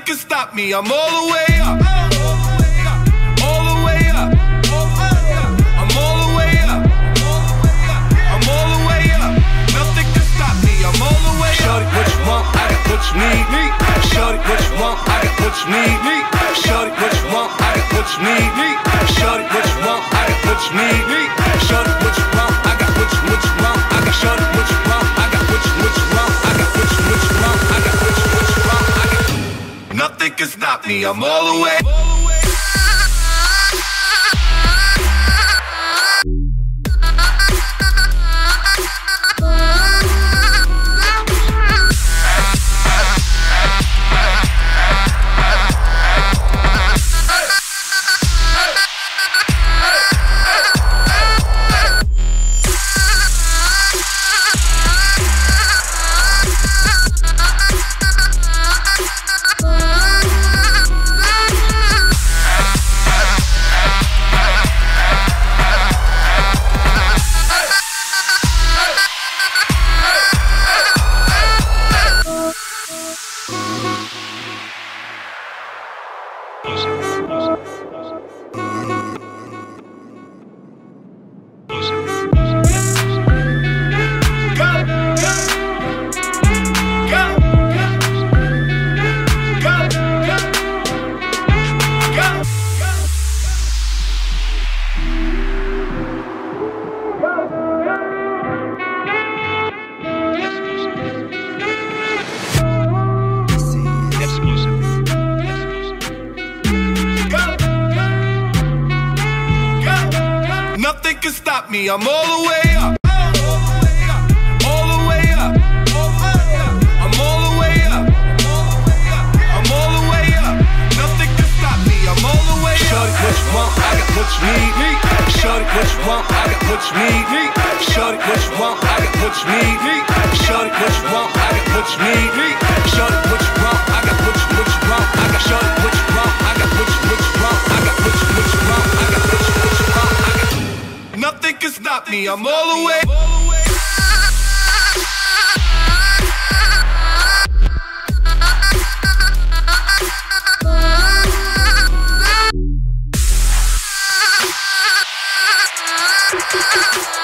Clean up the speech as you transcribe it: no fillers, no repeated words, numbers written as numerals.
can stop me. I'm all the way up. All the way up. I'm all the way up. I'm all the way up. Nothing can stop me. I'm all the way up. Shorty, what you want? I got what you need. Shorty, what you want? I got what you need. Shorty, what you want? I got what you need. Shorty, what you want? I got what you need. Shorty, what you want? I got what you want. I got shorty, what you want? I got what you want. I got what you want. I got what you want. I got. Nothing can stop me. I'm all the way. Nothing can stop me. I'm all the way up. All the way up. I'm all the way up. I'm all the way up. Nothing can stop me. I'm all the way up. Shorty, what you want? I got what you need. Shorty, what you want? I got what you need. Shorty, what you want? I got what you need. Shorty, what you want? I got what you need. Shorty, what you want? I got what you want. I got shorty, what you want? I got what you want. I got what you want. I got what you want. I got. Nothing can stop me. I'm all the way. We'll be right back.